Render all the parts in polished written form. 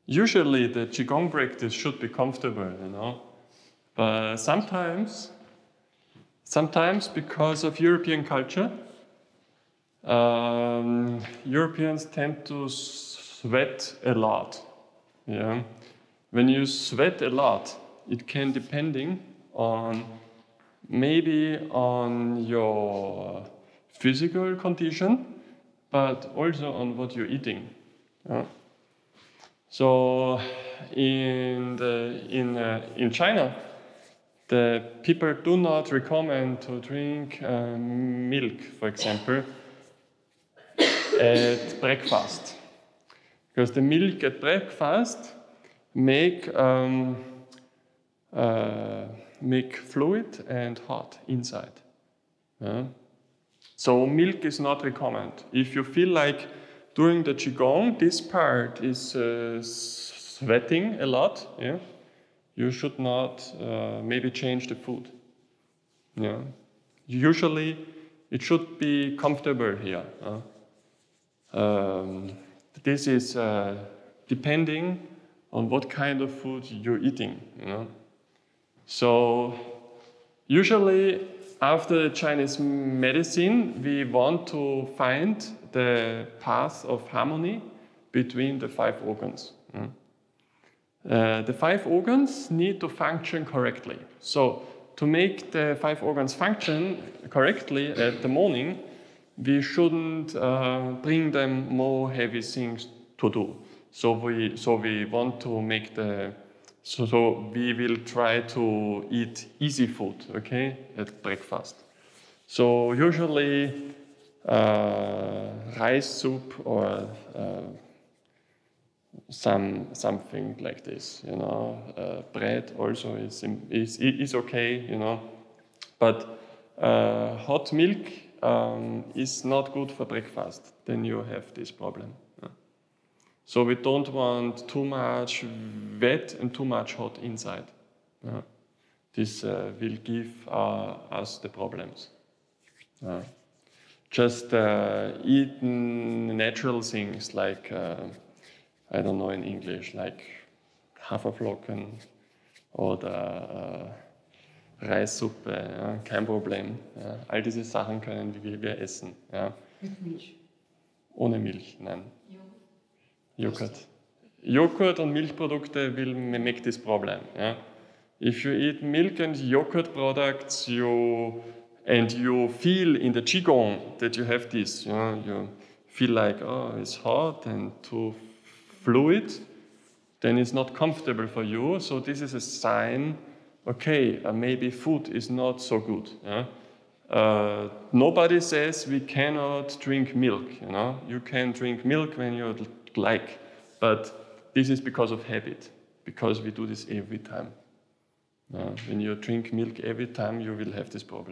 Usually the Qigong practice should be comfortable, you know. But sometimes because of European culture, Europeans tend to sweat a lot. Yeah. When you sweat a lot, it can depending on maybe on your physical condition, but also on what you're eating. Yeah. So in China, the people do not recommend to drink milk, for example, at breakfast, because the milk at breakfast make fluid and hot inside. Yeah. So milk is not recommended. If you feel like during the Qigong this part is sweating a lot, yeah, you should not maybe change the food. Yeah. Usually it should be comfortable here. This is depending on what kind of food you're eating. You know? So usually after Chinese medicine, we want to find the path of harmony between the 5 organs. The 5 organs need to function correctly. So to make the 5 organs function correctly at the morning, we shouldn't bring them more heavy things to do. So we want to make so we will try to eat easy food, okay, at breakfast. So usually rice soup or something like this, you know. Bread also is okay, you know. But hot milk is not good for breakfast. Then you have this problem. So we don't want too much wet and too much hot inside. This will give us the problems. Just eat natural things like, I don't know in English, like Haferflocken oder Reissuppe, kein Problem. All diese Sachen können wir essen. Mit Milch? Ohne Milch, nein. Yogurt and Milchprodukte will make this problem. Yeah? If you eat milk and yogurt products, you feel in the Qigong that you have this, you feel like, oh, it's hot and too fluid, then it's not comfortable for you. So this is a sign, okay, maybe food is not so good. Yeah? Nobody says we cannot drink milk. You know, you can drink milk when you like, but this is because of habit, because we do this every time. When you drink milk every time, you will have this problem.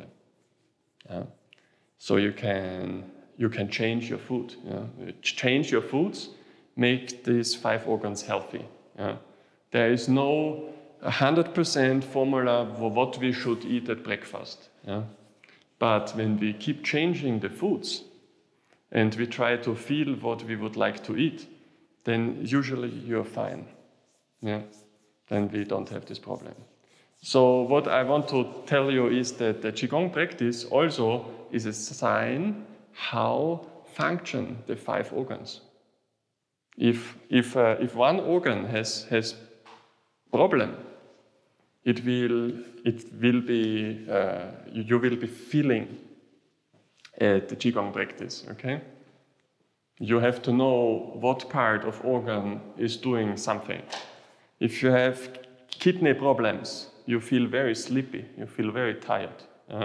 So you can change your food. Change your foods, make these 5 organs healthy. There is no 100% formula for what we should eat at breakfast. But when we keep changing the foods and we try to feel what we would like to eat, then usually you're fine. Then we don't have this problem. So what I want to tell you is that the Qigong practice also is a sign how function the 5 organs. If one organ has problem, it will be you will be feeling at the Qigong practice. Okay. You have to know what part of organ is doing something. If you have kidney problems, you feel very sleepy, you feel very tired.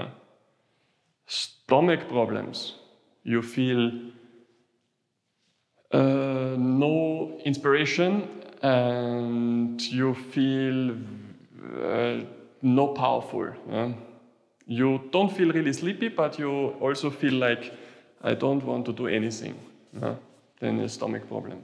Stomach problems, you feel no inspiration and you feel no powerful. You don't feel really sleepy, but you also feel like, I don't want to do anything. Then a stomach problem.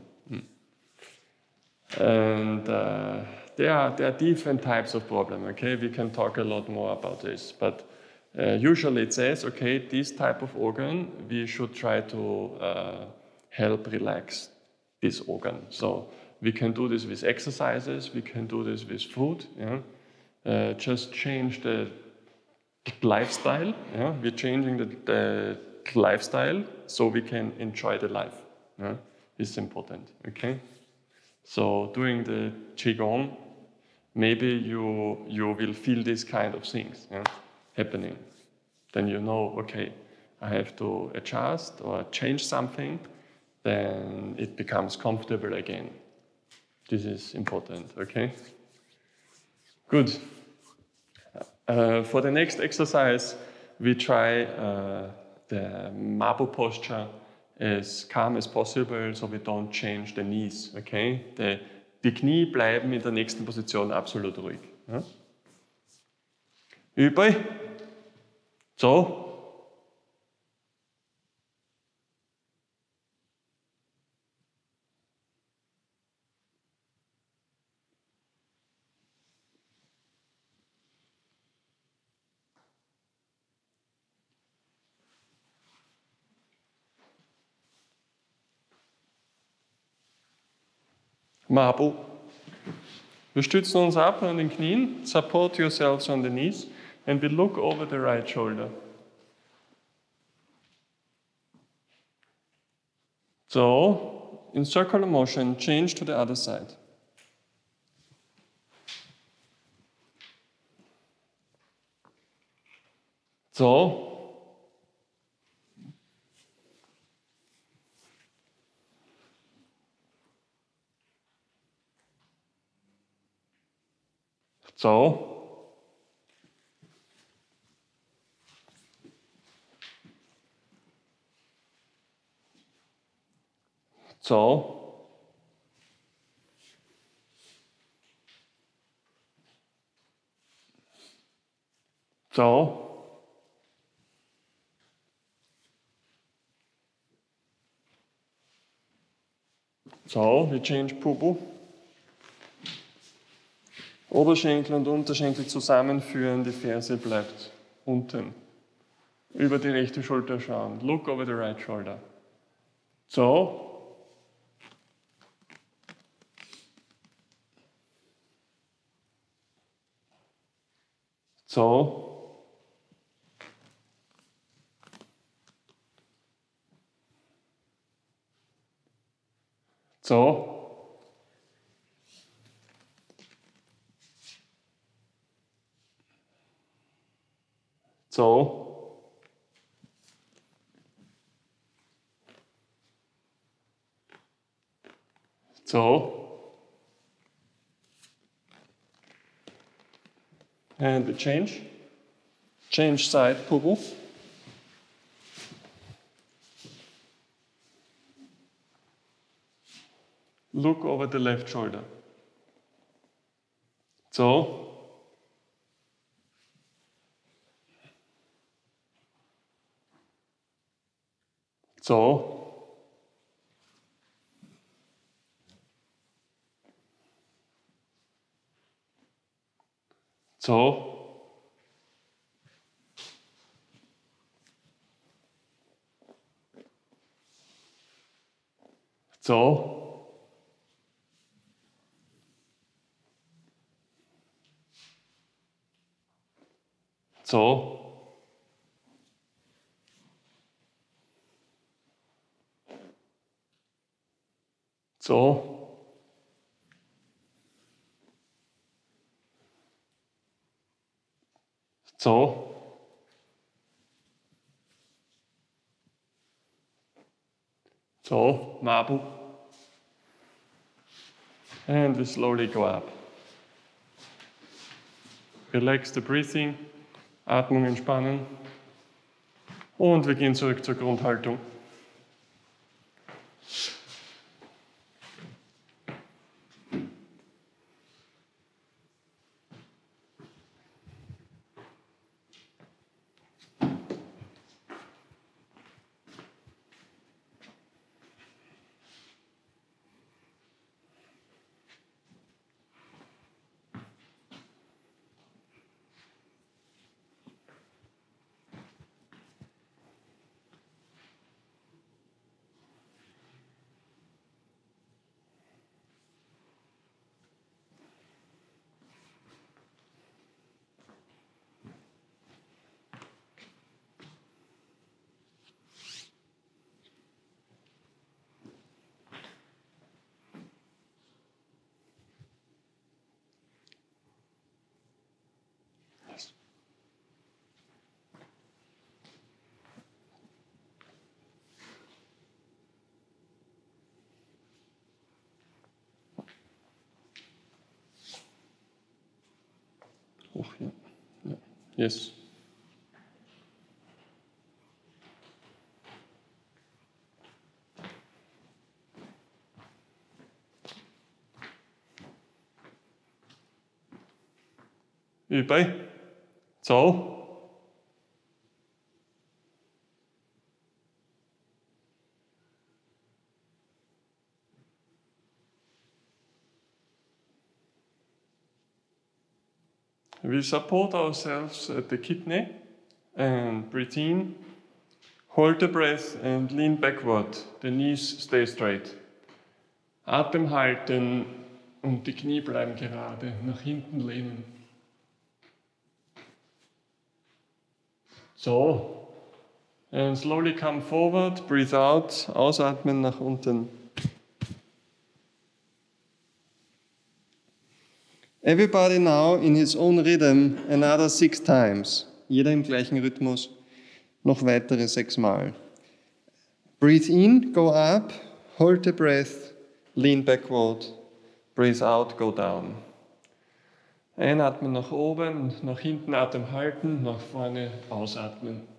And there are different types of problem. Okay, we can talk a lot more about this, but usually it says, okay, this type of organ, we should try to help relax this organ. So we can do this with exercises, we can do this with food. Yeah? Just change the lifestyle. Yeah? We're changing the lifestyle so we can enjoy the life. Yeah? It's important. Okay. So doing the Qigong, maybe you will feel these kind of things, yeah, happening. Then you know, okay, I have to adjust or change something, then it becomes comfortable again. This is important, okay? Good. For the next exercise, we try the Mabu posture as calm as possible, so we don't change the knees, okay? Die Knie bleiben in der nächsten Position absolut ruhig. Ja? Übrig. So. Mabu. Wir stützen uns ab an den Knien, support yourselves on the knees, and we look over the right shoulder. So, in circular motion, change to the other side. So. So. So. So. So, wir change Pupu. Oberschenkel und Unterschenkel zusammenführen, die Ferse bleibt unten. Über die rechte Schulter schauen. Look over the right shoulder. So. So. So. So. So. And we change. Change side, Pupu. Look over the left shoulder. So. So. So. So. So. So. So. So, Mabu. And we slowly go up. Relax the breathing, Atmung entspannen. Und wir gehen zurück zur Grundhaltung. Hoch, ja. Ja. Yes. Über. So. We support ourselves at the kidney and breathe in. Hold the breath and lean backward. The knees stay straight. Atem halten und die Knie bleiben gerade. Nach hinten lehnen. So. And slowly come forward. Breathe out. Ausatmen nach unten. Everybody now in his own rhythm, another 6 times. Jeder im gleichen Rhythmus, noch weitere 6 Mal. Breathe in, go up, hold the breath, lean backward. Breathe out, go down. Einatmen nach oben, nach hinten Atem halten, nach vorne ausatmen.